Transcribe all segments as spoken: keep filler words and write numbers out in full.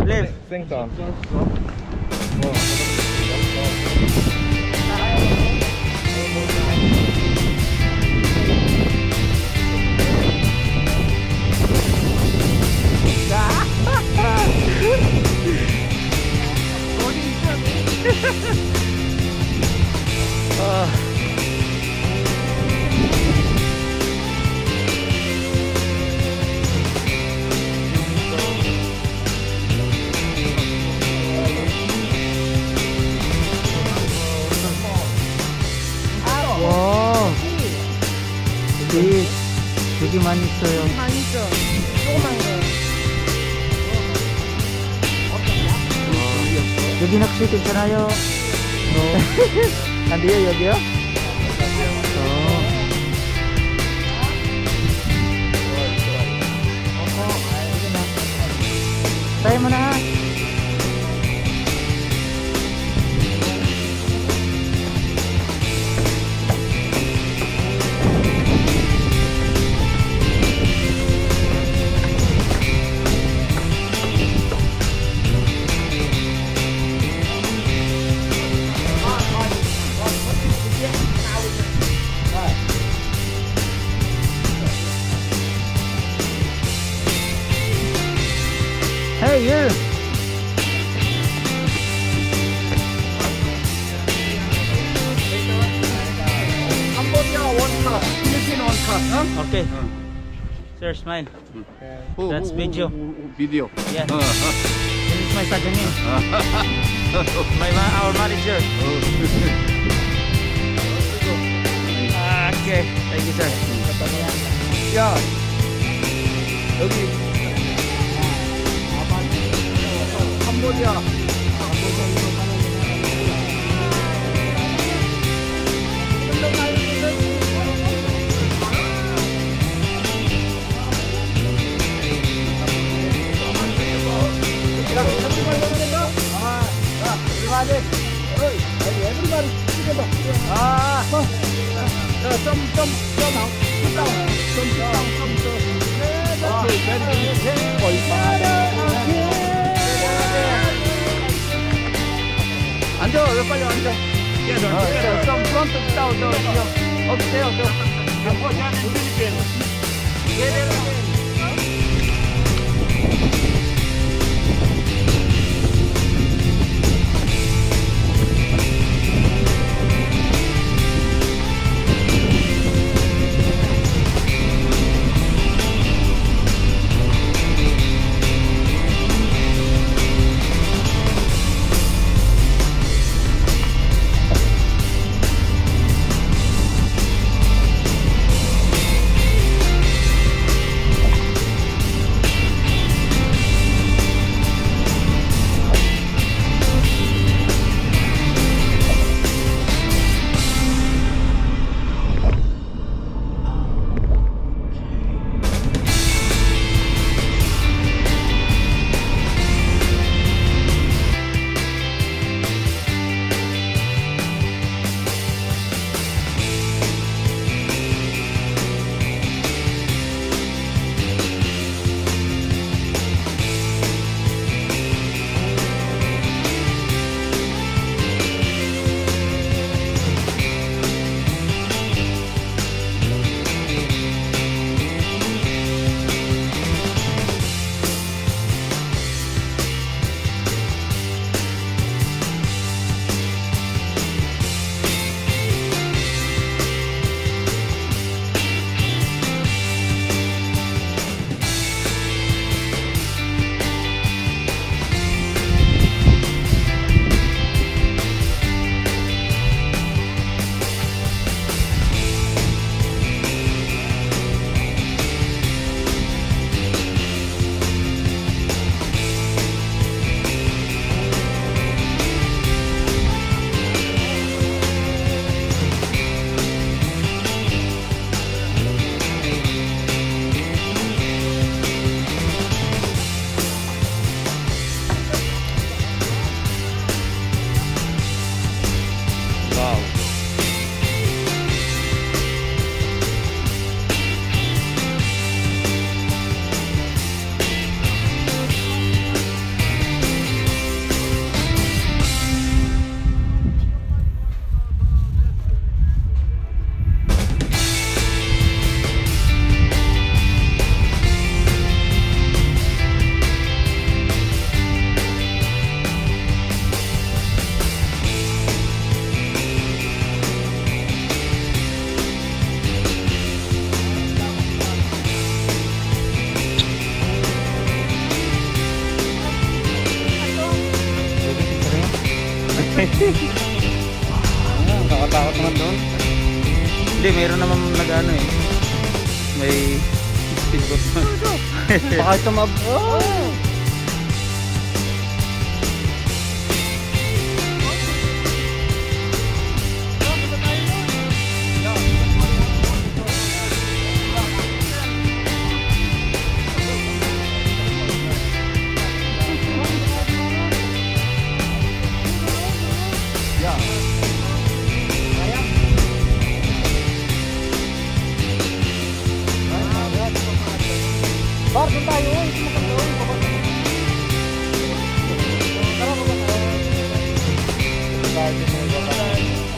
Left. 생선. 아. 와, 여기 되게 많이 있어요. 많이 있어. 조그만 거. 여기 낚시 괜찮아요? 안 돼요, 여기요? 어. Tayo mo na. Hey, you! Cambodia one cup, Philippines one cup, huh? Okay. Sir, smile. Who, That's who, video. Who, who, video. Yeah. Uh, This is my Sajanin. My ma our manager. Ah, okay. Thank you, sir. 야, 여기 캄보디아. 아, 좀, 좀, 좀, 좀, 좀, 좀, 좀, 앉아, 왜 빨리 앉아. 좀 프론트 다운, 저, 저, 없으세요, 저. 캄보디아는 필리핀. Nakakatakot naman doon. Hindi, meron naman nag-ano eh. May speedboat naman. Baka ito mab... Oh! Bar, doon tayo. Ito mo kang doon. Tara, baba tayo. Ito tayo. Ito mo baba tayo.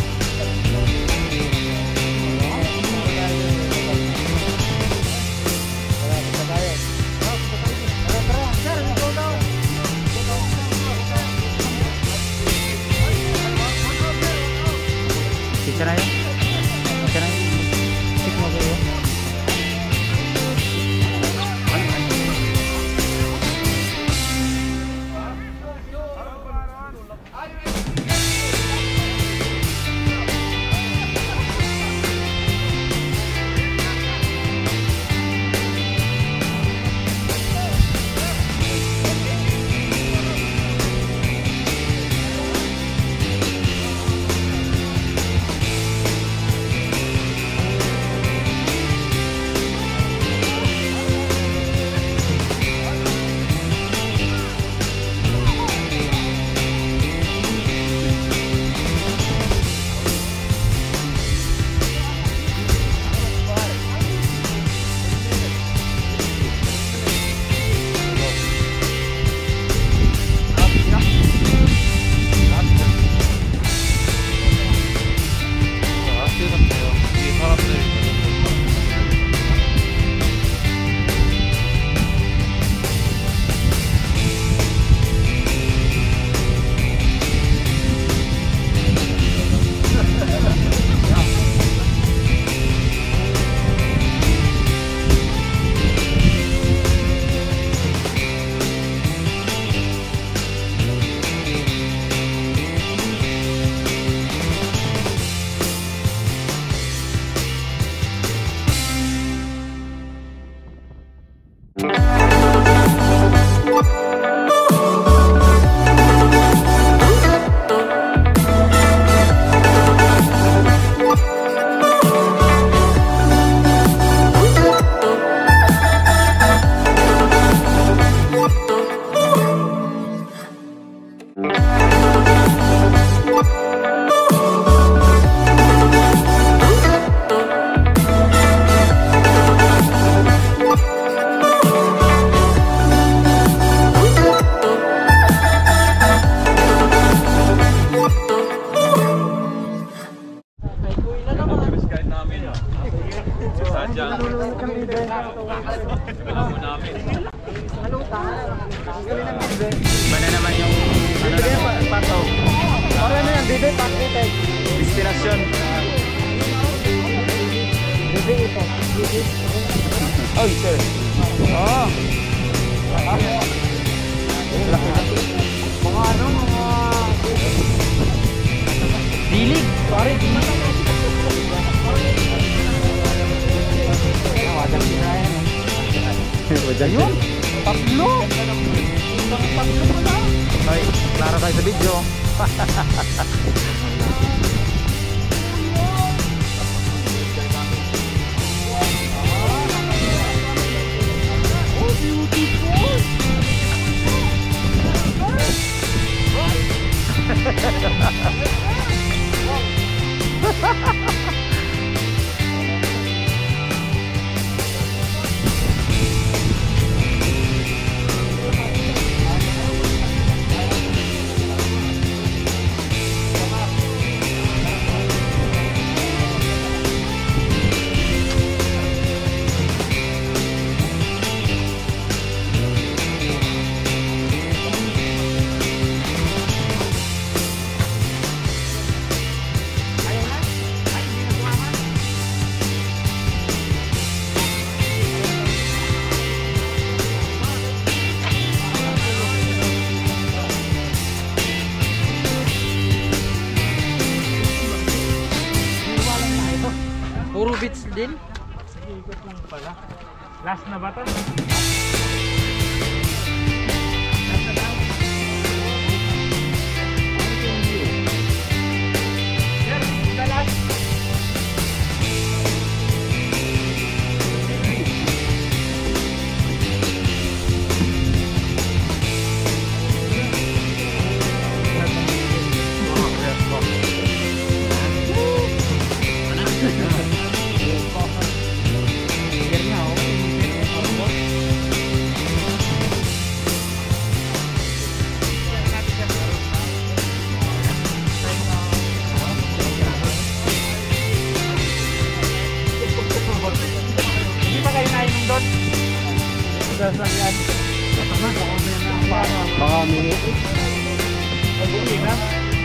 Tara, baba tayo. Tara, tara. Sir, go daw. Picture na yun? Picture na yun? Check mo ba yun? Iba na naman yung ano na pato. Para na yan, bibig, pakitay. Destinasyon. Bibig ito. Bibig. Oh, sir. Oo. Laki na. Mga ano, mga... Dilig. Sorry, dilig. Wajan sila yan. Wajan yun. Tatlo. Tatlo pa na. Ay, klaro tayo sa video. Oh, beautiful. beach din. Ikot lang pala. Last na ba ito? Last na ba? Sir, the last. Hindi pa kayo nainom doon? Sasakyan. Baka minute. Pag-uwi na.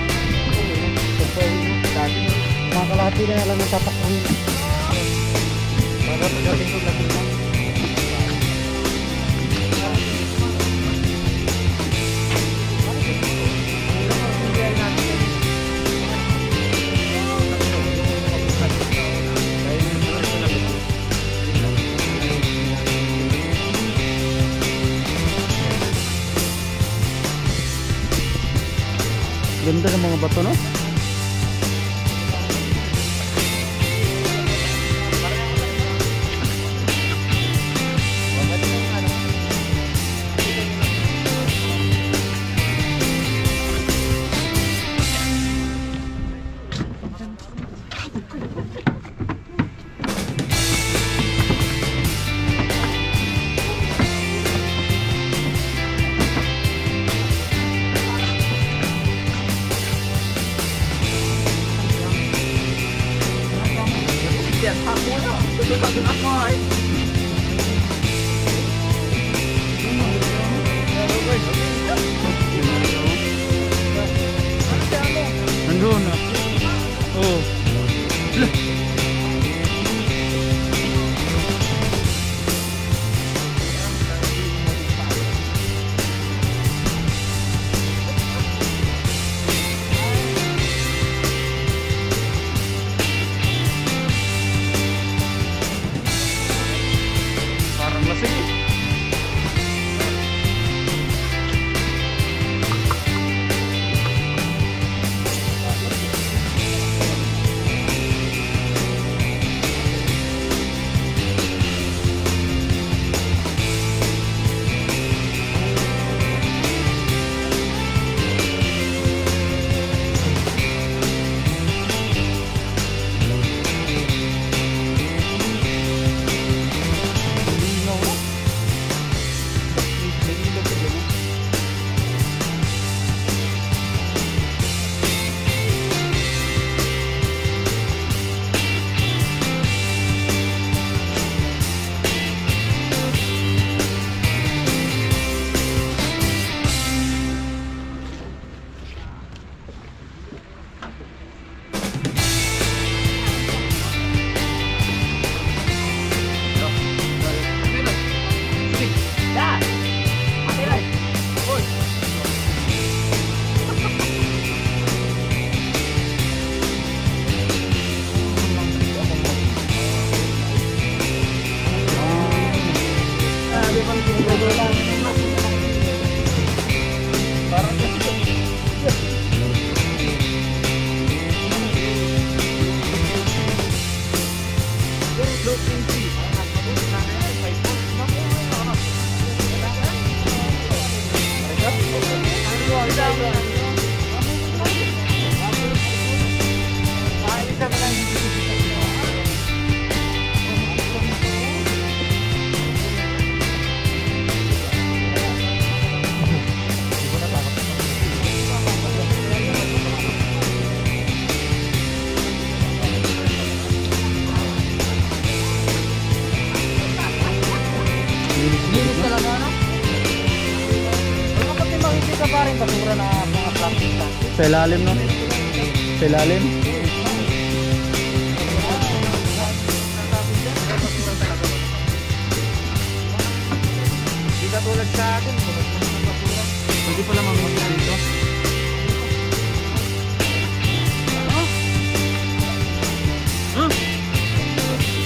Mga kalahati na lang ng tatakbuhin. Para pagdating ko lang lang. Ganda ng mga bato, no? Nandun na. Oh. Lah. Parang lasing eh. Linis talaga, no? Ano kasi makikita pa rin basura na mga plastic na? Sa ilalim, no? Sa ilalim. Hindi ka tulad sa akin. Pwede pala mamamit dito. Hindi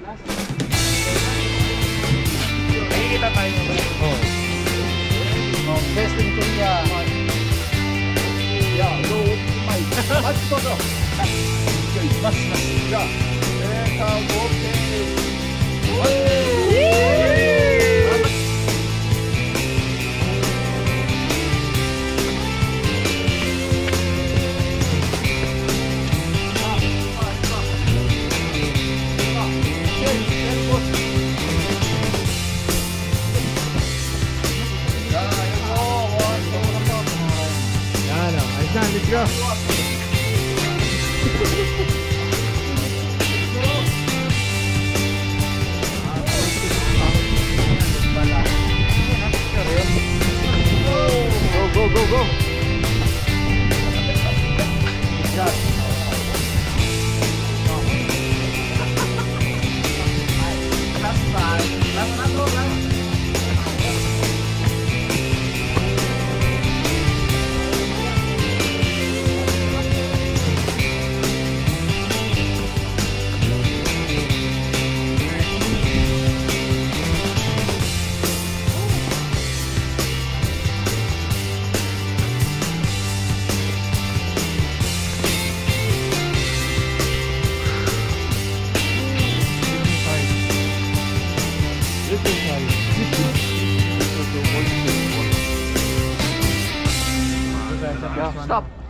Nakikita tayo mo ba? Oh. Oh, best in Korea. Yeah, no, my. Mas to no. Mas mas. Yeah. And uh, okay. Yan o. Ayos na, let's go. Go, go, go, go. Yeah. Last time. Last time, go, last. Yeah, stop.